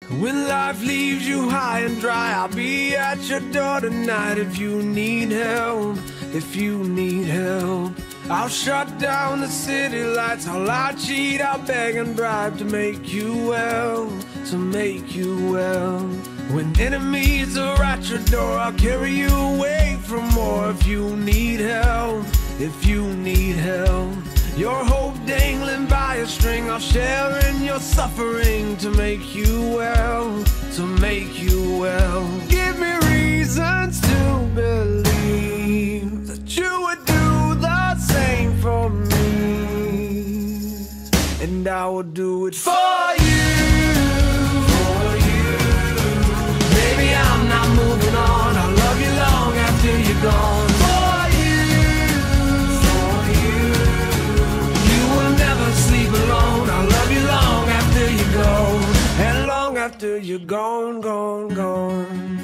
When life leaves you high and dry, I'll be at your door tonight if you need help, if you need help. I'll shut down the city lights, I'll cheat, I'll beg and bribe to make you well, to make you well. When enemies are at your door, I'll carry you away from more if you need help, if you need help. Your hope dangling by a string, I'll share in your suffering to make you well, to make you well. Give me reasons to believe that you would do the same for me, and I will do it for you, for you. Baby, I'm not moving on, I'll love you long after you're gone. And long after you're gone, gone, gone.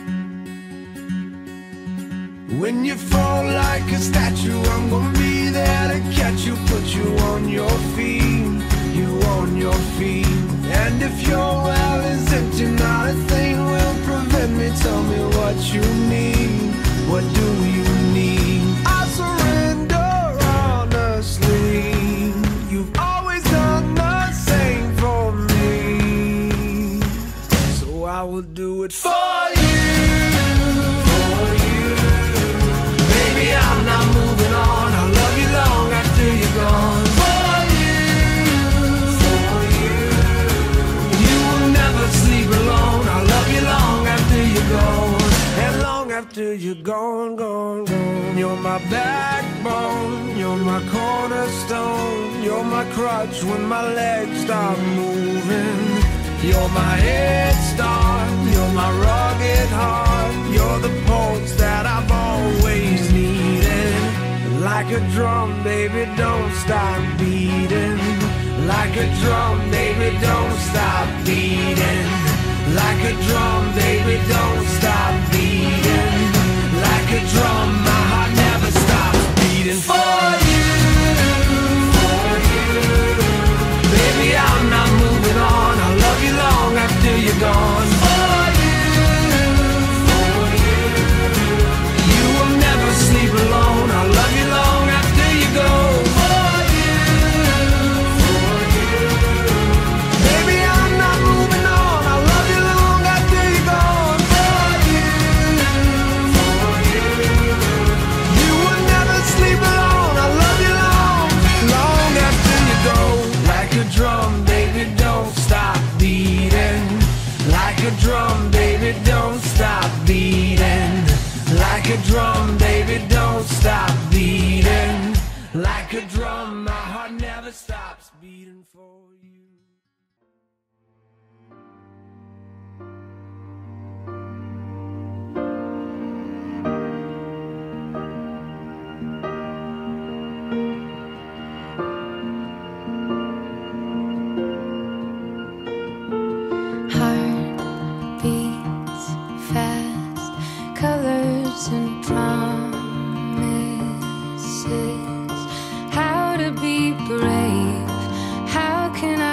When you fall like a statue, I'm gonna be there to catch you, put you on your feet, you on your feet. And if your well is empty, not a thing will prevent me. Tell me what you need, what do you need? I surrender honestly. You've always done the same for me, so I will do it for you, for you. Baby, I'm not moving on, I'll love you long after you're gone. For you, you will never sleep alone, I'll love you long after you're gone. And long after you're gone, gone, gone. You're my backbone, you're my cornerstone, you're my crutch when my legs stop moving. You're my head start, you're my rugged heart, you're the pulse that I've always needed. Like a drum, baby, don't stop beating. Like a drum, baby, don't stop beating. Like a drum, baby, don't stop beating. Like a drum, my heart never stops beating. For you, for you. Baby, I'm not moving on, I'll love you long after you're gone. For you, you will never sleep alone, I'll love you long after you go. For you, baby, I'm not moving on, I'll love you long after you're gone. For you, you will never sleep alone, I'll love you long, long after you go. Like a drum, baby, don't stop beating. Like a drum, baby, don't stop beating. Like a drum, baby, don't stop beating. Like a drum, my heart never stops beating for you. Colors and promises, how to be brave, how can I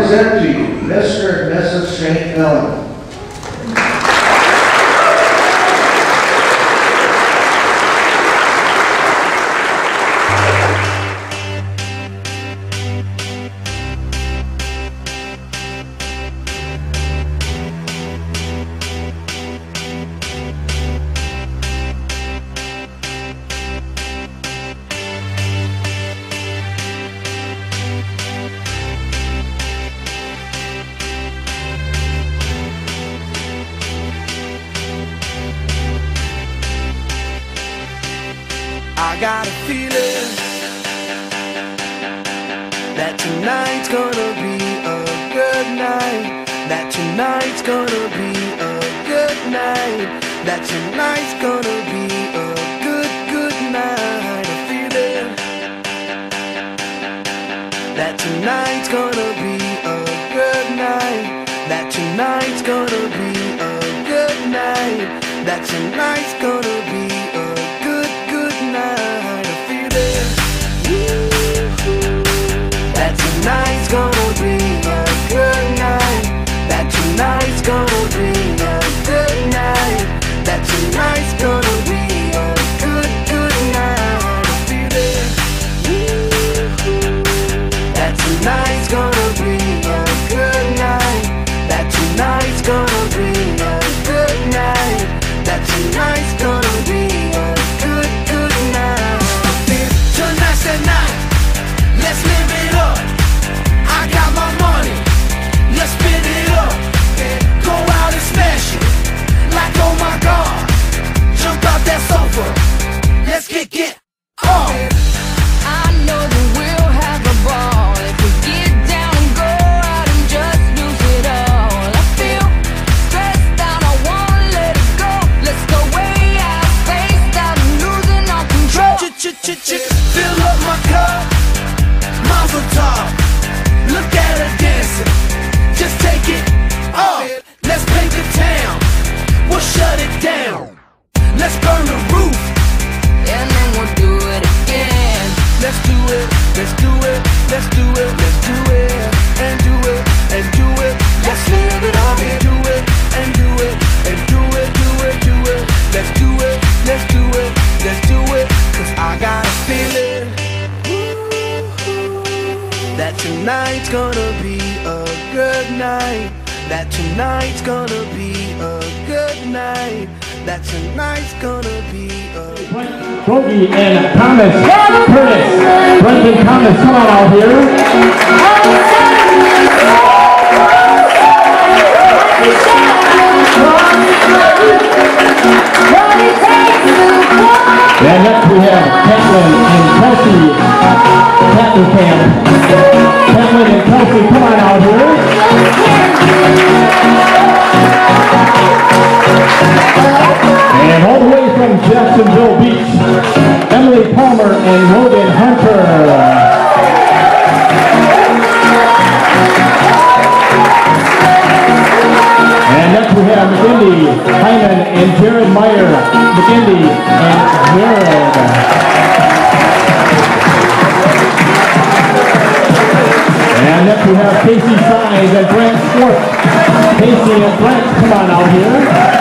present to you Mr. and Mrs. St. Millin. I got a feeling that tonight's gonna be a good night. That tonight's gonna be a good night. That tonight's gonna be a good night. A feeling that tonight's gonna be a good night. That tonight's gonna be a good night. That tonight's gonna be a good night. A feeling that tonight's gonna be a good night. That tonight's gonna be a good night. That tonight's gonna be a good night. A feeling that tonight's gonna be a good night. That tonight's gonna be a good night. That tonight's gonna be a good night. Tonight's the night, let's live it up. I got my money, let's spin it up. Go out and smash it, like oh my God. Jump out that sofa, let's get on. I know that we'll have a ball if we get down and go out and just lose it all. I feel stressed out, I wanna let it go. Let's go way out, spaced out and losing our control. Fill up my cup, Mazel tov. Look at her dancing, just take it off. Let's paint the town, we'll shut it down. Let's burn the roof, And then we'll do it again. let's do it, let's do it, let's do it, let's do it, and do it, and do it. Let's live it up and do it, and do it, and do it, do it, do it. Let's do it, let's do it, let's do it. Cause I got a feeling that tonight's gonna be a good night. That tonight's gonna be a good night. That tonight's gonna be a Bogey and Thomas Curtis. Brendan Thomas, come on out here. And next we have Catlin and Kelsey. Catlin Camp. Catlin and Kelsey, come on out here. And all the way from Jacksonville Beach, Emily Palmer and Logan Hunter. And next we have McGindy, Hyman, and Jared Meyer. McGindy and Jared. And next we have Casey Sines and Brent Schwartz. Casey and Brent, come on out here.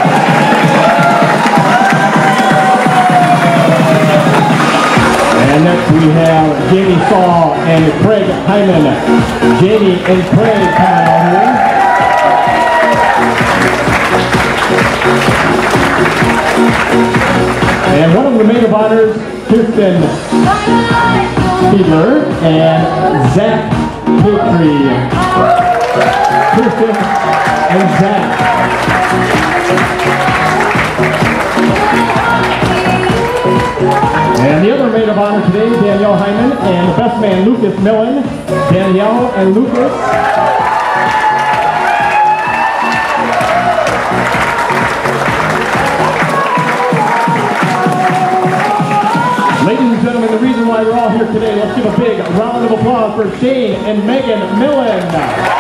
And next we have Jamie Saw and Craig Hyman. Jamie and Craig, come on out here. And one of the maid of honors, Kirsten Fiedler and Zach Petrie. Kirsten and Zach. And the other maid of honor today, Danielle Hyman and the best man, Lucas Millin. Danielle and Lucas. Ladies and gentlemen, the reason why we're all here today, let's give a big round of applause for Shane and Megan Millin.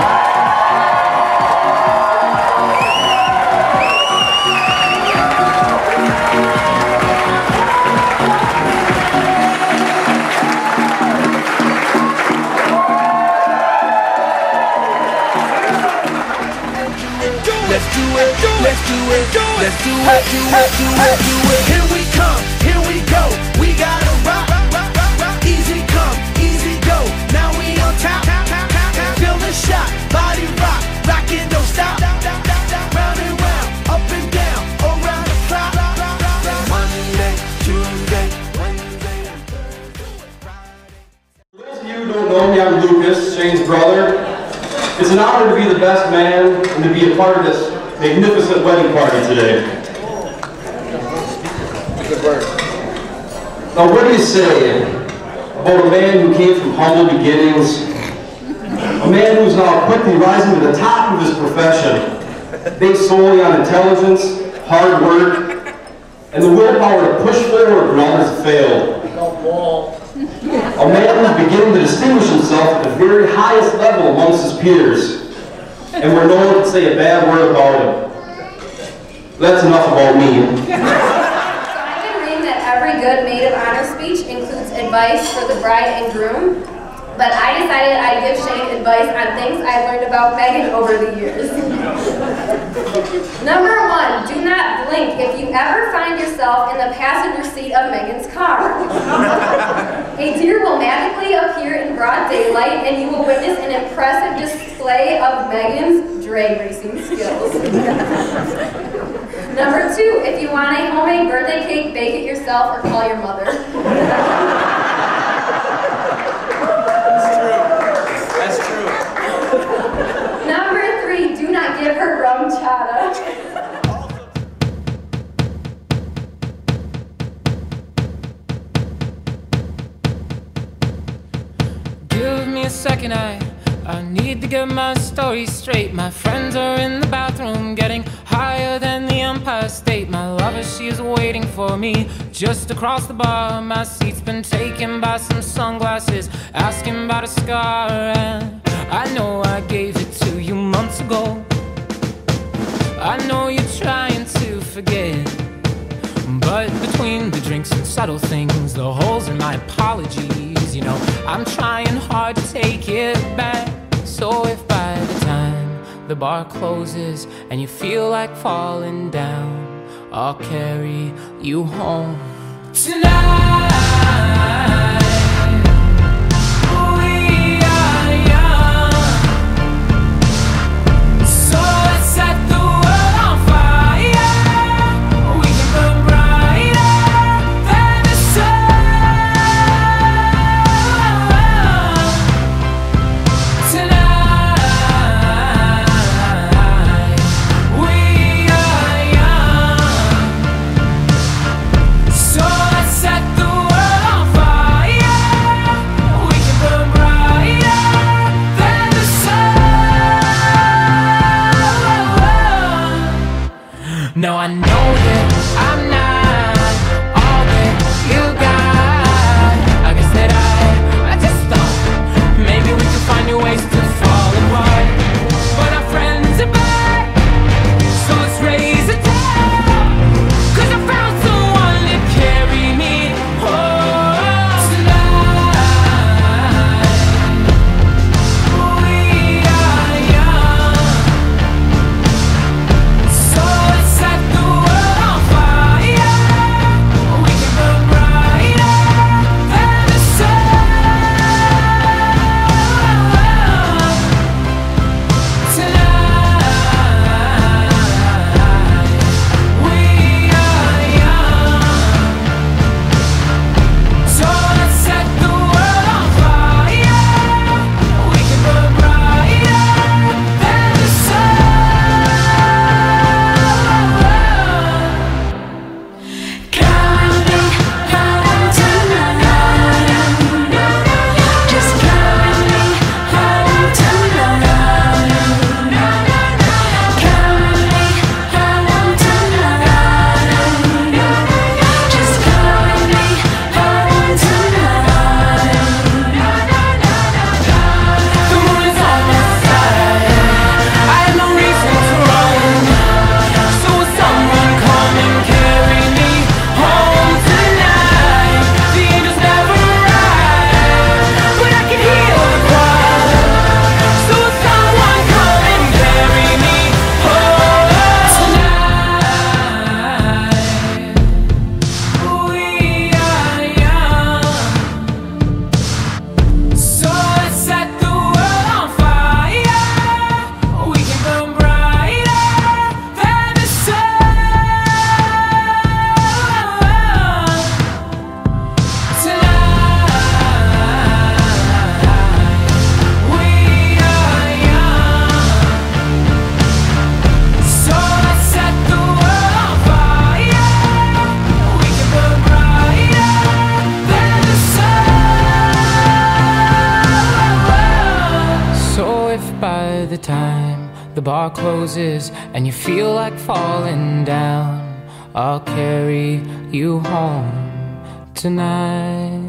Let's do it, do it, do it, do it. Here we come, here we go. We gotta rock, rock, rock, rock. Easy come, easy go. Now we on top, feel the shot, body rock, rockin', don't stop. Round and round, up and down, around the clock. Monday, Tuesday, Wednesday, Thursday, Friday. For those of you who don't know me, I'm Lucas, Shane's brother. It's an honor to be the best man and to be a part of this magnificent wedding party today. Good word. Now, what do you say about a man who came from humble beginnings, a man who's now quickly rising to the top of his profession, based solely on intelligence, hard work, and the willpower to push forward when others have failed? A man who's beginning to distinguish himself at the very highest level amongst his peers, and where no one can say a bad word about him. That's enough about me. So I've been reading that every good maid of honor speech includes advice for the bride and groom, but I decided I'd give Shane advice on things I've learned about Megan over the years. Number 1, do not blink if you ever find yourself in the passenger seat of Megan's car. A deer will magically appear in broad daylight and you will witness an impressive display of Megan's drag racing skills. Number 2, if you want a homemade birthday cake, bake it yourself or call your mother. That's true. Number 3, do not give her rum chata. Give me a second, I need to get my story straight. My friends are in the bathroom getting higher than the Empire State. My lover, she is waiting for me just across the bar. My seat's been taken by some sunglasses, asking about a scar. And I know I gave it to you months ago. I know you're trying to forget, but between the drinks and subtle things, the holes in my apologies, you know, I'm trying hard to take it back. So if by the time the bar closes and you feel like falling down, I'll carry you home tonight. We are young, so let's set the world on fire. We can burn brighter than the sun tonight. We are young, so let's set the world on fire. We can burn brighter than the sun. No, I know that I'm not all that you got. I guess that I just thought maybe we could find new ways to fall apart. But our friends are back, so let's raise a toast. 'Cause I found someone to carry me home tonight. We are young, so let's set the world on fire. We can burn bright the bar closes and you feel like falling down, I'll carry you home tonight.